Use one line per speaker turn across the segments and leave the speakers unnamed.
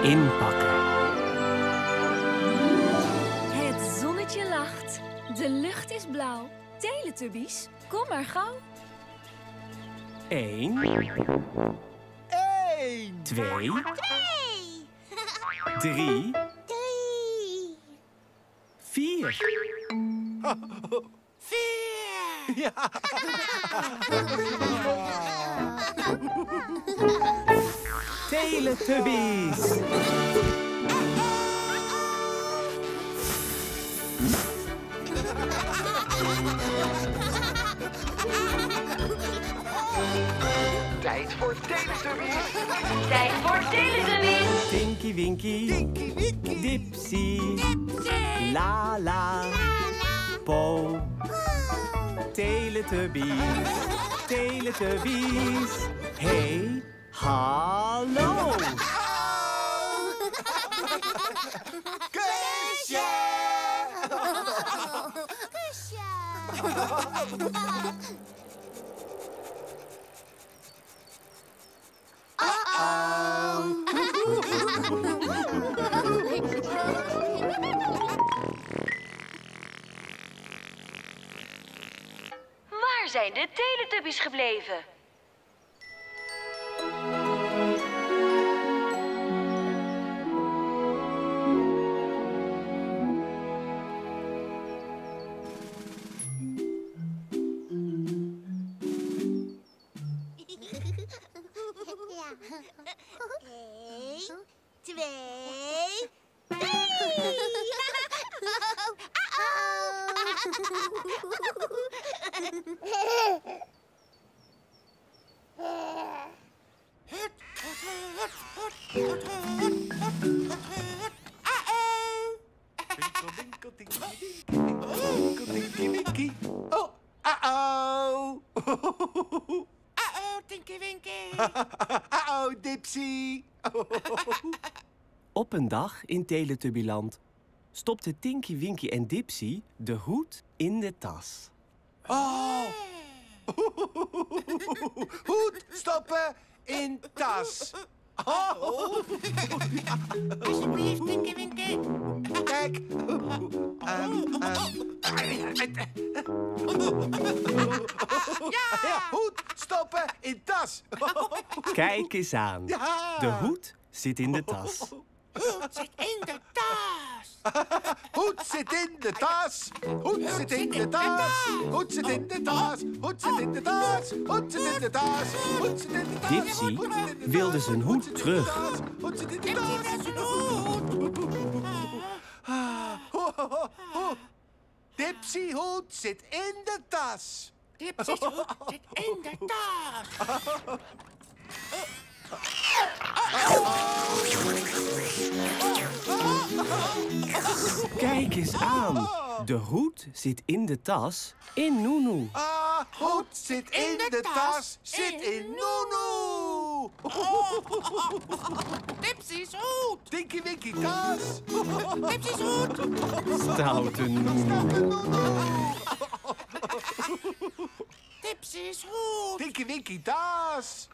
inpakken.
Het zonnetje lacht. De lucht is blauw. Teletubbies, kom maar gauw.
1, 2, 3, 4.
Ja.
Teletubbies.
Tijd voor Teletubbies.
Tijd voor Teletubbies.
Tinky Winky,
Tinky Winky.
Dipsy, Lala, Po. Teletubbies, Teletubbies. Hey, hallo.
Kusje!
Waar zijn de Teletubbies gebleven?
Tinky Winky. Oh, uh-oh.
Tinky Winky.
Uh-oh, Dipsy.
Op een dag in Teletubbyland stopten Tinky Winky en Dipsy de hoed in de tas.
Oh. Hoed stoppen in tas. Oh.
Alsjeblieft, Tinky Winky.
Kijk. Ja, hoed stoppen in tas.
Kijk eens aan.
Ja.
De hoed zit in de tas.
Hoed zit in de tas.
Hoed zit in de tas. Hoed zit in de tas. Hoed zit in de tas. Hoed zit in de tas. Hoed zit in de tas. Hoed zit in de tas.
Dipsy wilde zijn hoed terug.
Hoed zit in de
Dipsy
tas.
wil zijn hoed.
Dipsy hoed zit in de tas.
Dipsy's hoed zit in de tas.
Kijk eens aan. De hoed zit in de tas in Nunu.
Hoed zit in de tas. Zit in Nunu.
Dipsy's hoed.
Tinky Winky tas.
Dipsy's hoed.
Stoute Nunu.
Dipsy's hoed.
Tinky Winky tas.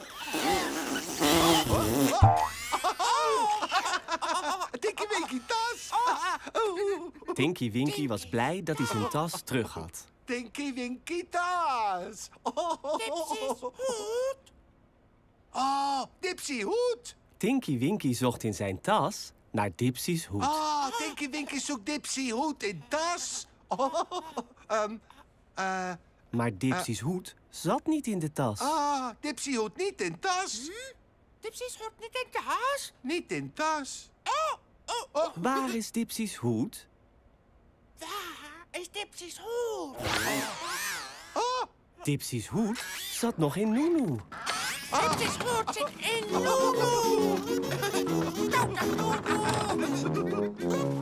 Tinky Winky tas.
Tinky Winky was blij dat hij zijn tas terug had.
Tinky Winky tas.
Dipsy's hoed.
Oh, Dipsy hoed.
Tinky Winky zocht in zijn tas naar Dipsy's hoed.
Tinky Winky zoekt Dipsy hoed in tas.
Maar Dipsy's hoed zat niet in de tas.
Dipsy hoed niet in tas.
Dipsy's hoed niet in de tas.
Niet in tas.
Waar is Dipsy's hoed?
Waar is Dipsy's hoed?
Dipsy's hoed zat nog in Nunu.
Dipsy's hoed zit in Nunu. Stoute Nunu.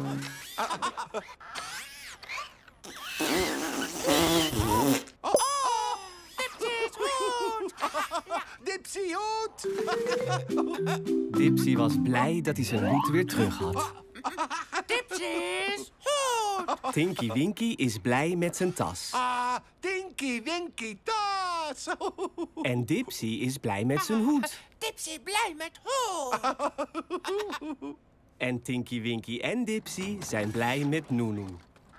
Dipsy's hoed.
Dipsy hoed.
Dipsy was blij dat hij zijn hoed weer terug had.
Dipsy's hoed.
Tinky Winky is blij met zijn tas.
Tinky Winky tas. taas.
En Dipsy is blij met zijn hoed.
Dipsy blij met hoed.
En Tinky Winky en Dipsy zijn blij met Noenoe.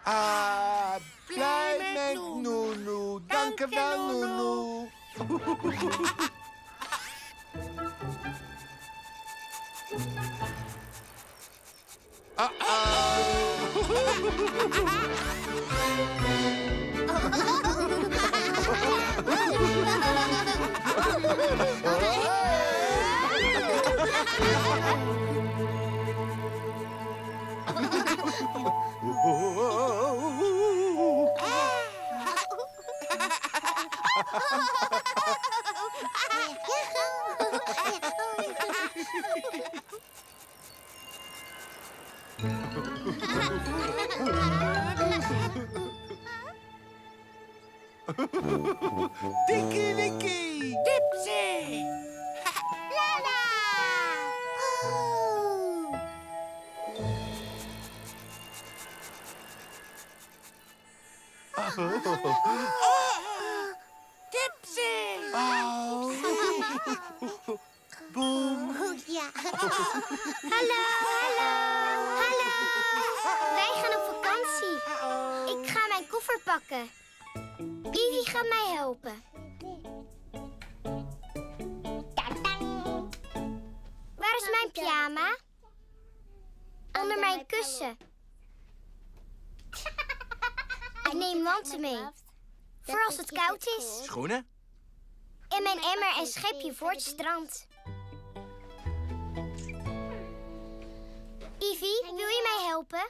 Blij met Noenoe. Dank je wel, Noenoe. Tinky Winky.
Dipsy.
Lala!
Dipsy.
Boem.
Ja. Hallo, hallo, hallo. Wij gaan op vakantie. Ik ga mijn koffer pakken. Ivy gaat mij helpen. Waar is mijn pyjama? Onder mijn kussen. Ik neem wanten mee. Voor als het koud is.
Schoenen?
En mijn emmer en schepje voor het strand. Ivy, wil je mij helpen?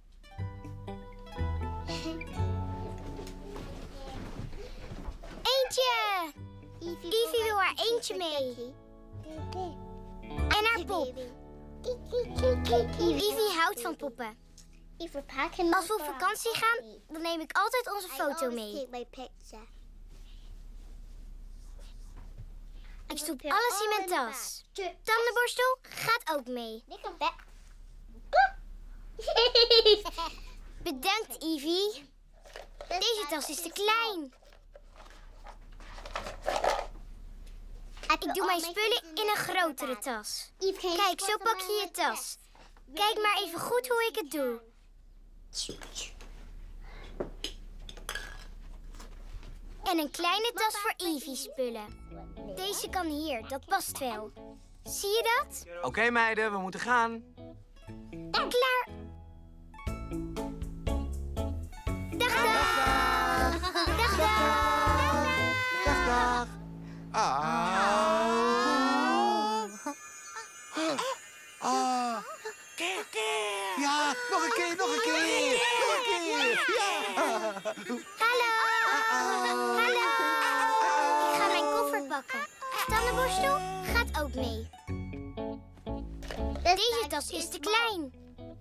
Eentje! Ivy wil haar eentje mee. En haar pop. Ivy houdt van poppen. Als we op vakantie gaan, dan neem ik altijd onze foto mee. Ik stop alles in mijn tas. Tandenborstel gaat ook mee. Bedankt, Ivy. Deze tas is te klein. Ik doe mijn spullen in een grotere tas. Kijk, zo pak je je tas. Kijk maar even goed hoe ik het doe. En een kleine tas voor Ivy's spullen. Deze kan hier, dat past wel. Zie je dat?
Oké, meiden, we moeten gaan.
Klaar. Dag, dag. Dag, dag.
Dag, dag.
Keer.
Ja, nog een keer, nog een keer. Nog een keer. Ja.
Hallo. Hallo. Ik ga mijn koffer pakken. Tandenborstel gaat ook mee. Deze tas is te klein.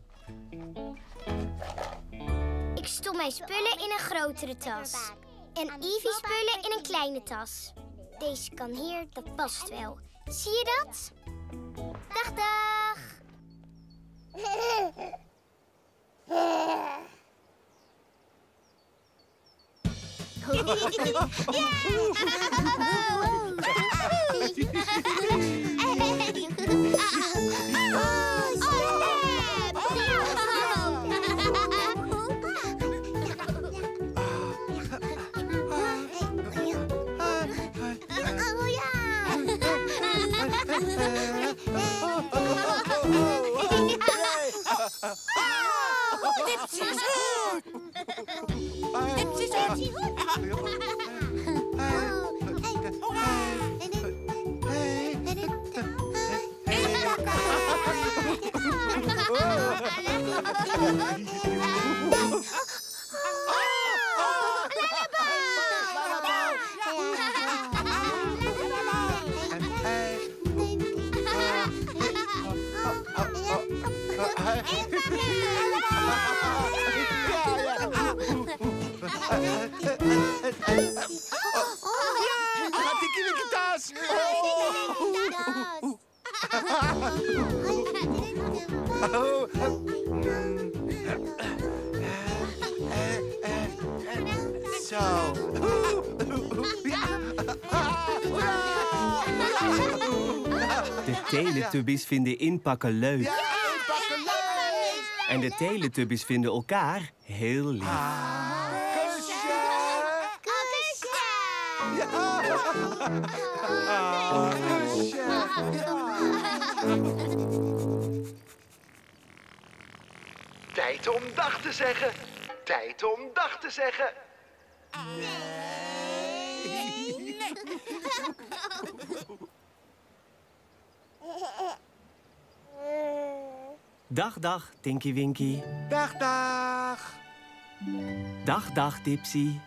Ik stop mijn spullen in een grotere tas. En Ivy's spullen in een kleine tas. Deze kan hier, dat past wel. Zie je dat? Dag, dag.
Dipsy's hoed. Dipsy's hoed.
Tinky Winky tas. Zo. Ja.
Teletubbies vinden inpakken leuk.
Ja, inpakken leuk.
En de Teletubbies vinden elkaar heel lief.
Kusje. Ja. Kusje.
Tijd om dag te zeggen. Tijd om dag te zeggen.
Dag, dag, Tinky Winky.
Dag, dag.
Dag, dag, Dipsy.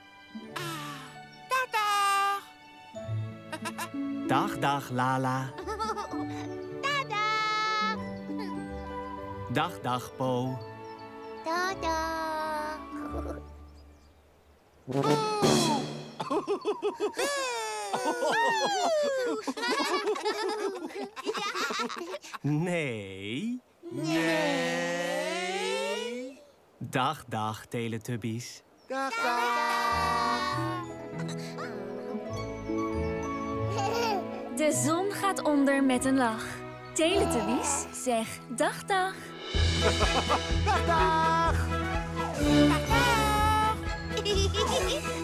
Dag, dag.
Dag, dag, Lala. Dag, dag, Po. Nee.
Nee.
Dag, dag, Teletubbies.
Dag, dag.
De zon gaat onder met een lach. Teletubbies, zeg dag dag.
Dag, dag.
Dag, dag.